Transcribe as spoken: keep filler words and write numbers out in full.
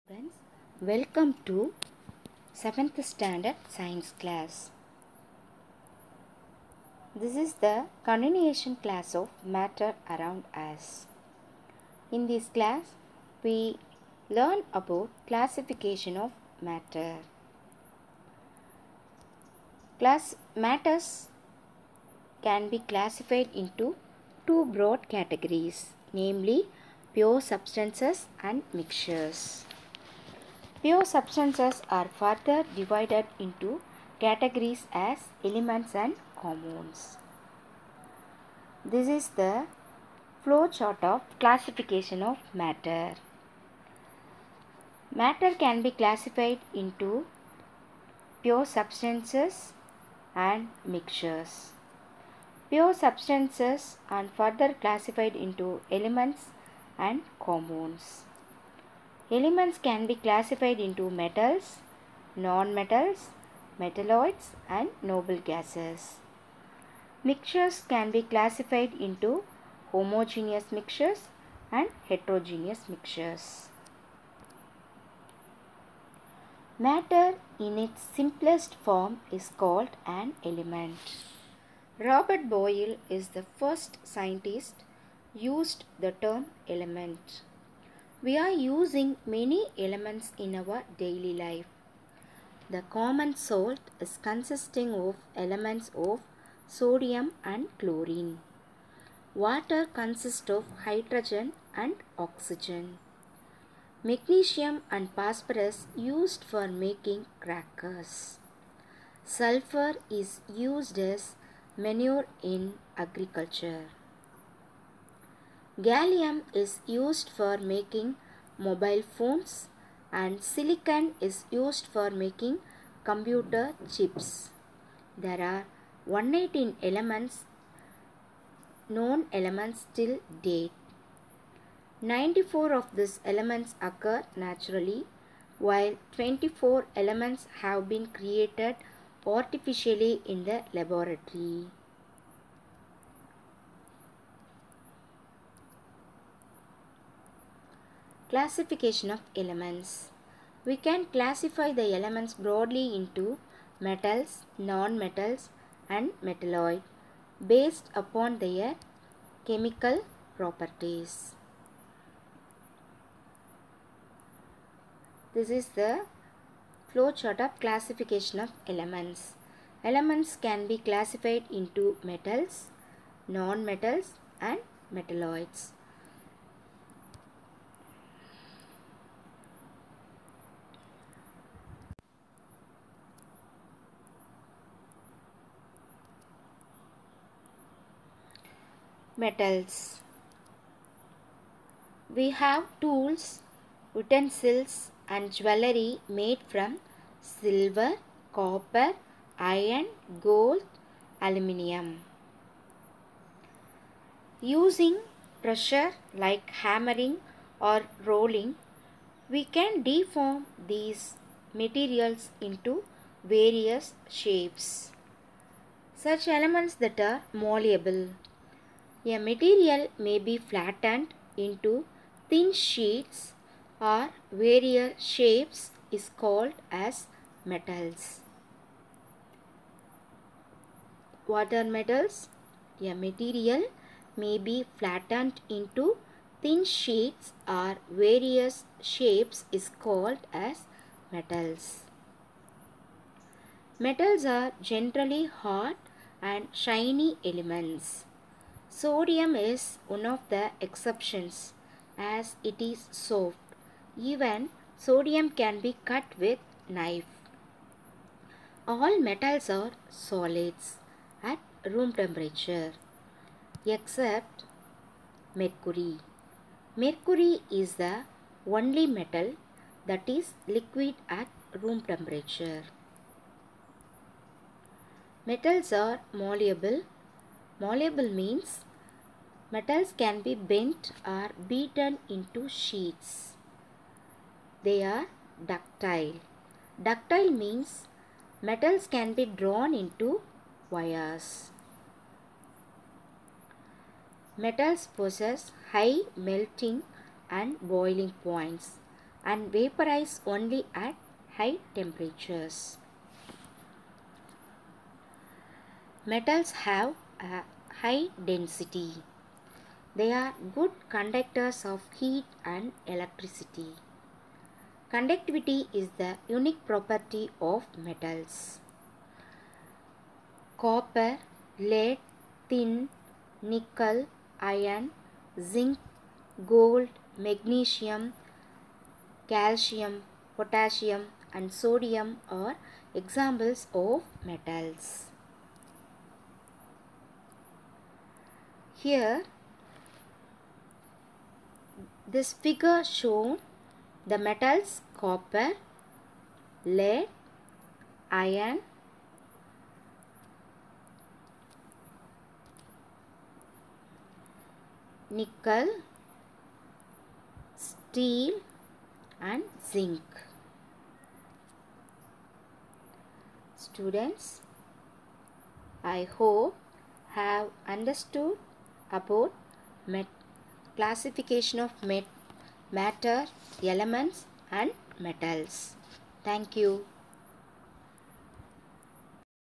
Friends, welcome to seventh Standard Science class. This is the continuation class of Matter Around Us. In this class, we learn about classification of matter. Class matters can be classified into two broad categories, namely pure substances and mixtures. Pure substances are further divided into categories as elements and compounds. This is the flow chart of classification of matter. Matter can be classified into pure substances and mixtures. Pure substances are further classified into elements and compounds. Elements can be classified into metals, non-metals, metalloids and noble gases. Mixtures can be classified into homogeneous mixtures and heterogeneous mixtures. Matter in its simplest form is called an element. Robert Boyle is the first scientist used the term element. We are using many elements in our daily life. The common salt is consisting of elements of sodium and chlorine. Water consists of hydrogen and oxygen. Magnesium and phosphorus used for making crackers. Sulfur is used as manure in agriculture. Gallium is used for making mobile phones and silicon is used for making computer chips. There are one hundred eighteen elements, known elements till date. ninety-four of these elements occur naturally, while twenty-four elements have been created artificially in the laboratory. Classification of elements. We can classify the elements broadly into metals, non-metals and metalloid based upon their chemical properties. This is the flow chart of classification of elements. Elements can be classified into metals, non-metals and metalloids. Metals. We have tools, utensils and jewelry made from silver, copper, iron, gold, aluminium. Using pressure like hammering or rolling, we can deform these materials into various shapes. Such elements that are malleable. A material may be flattened into thin sheets or various shapes is called as metals. What are metals? A material may be flattened into thin sheets or various shapes is called as metals. Metals are generally hard and shiny elements. Sodium is one of the exceptions as it is soft. Even sodium can be cut with knife. All metals are solids at room temperature except mercury. Mercury is the only metal that is liquid at room temperature. Metals are malleable. Malleable means metals can be bent or beaten into sheets. They are ductile. Ductile means metals can be drawn into wires. Metals possess high melting and boiling points. and vaporize only at high temperatures. Metals have a high density. They are good conductors of heat and electricity. Conductivity is the unique property of metals. Copper, lead, tin, nickel, iron, zinc, gold, magnesium, calcium, potassium and sodium are examples of metals. Here, this figure shows the metals copper, lead, iron, nickel, steel and zinc. Students, I hope have understood about met classification of met matter, elements and metals. Thank you.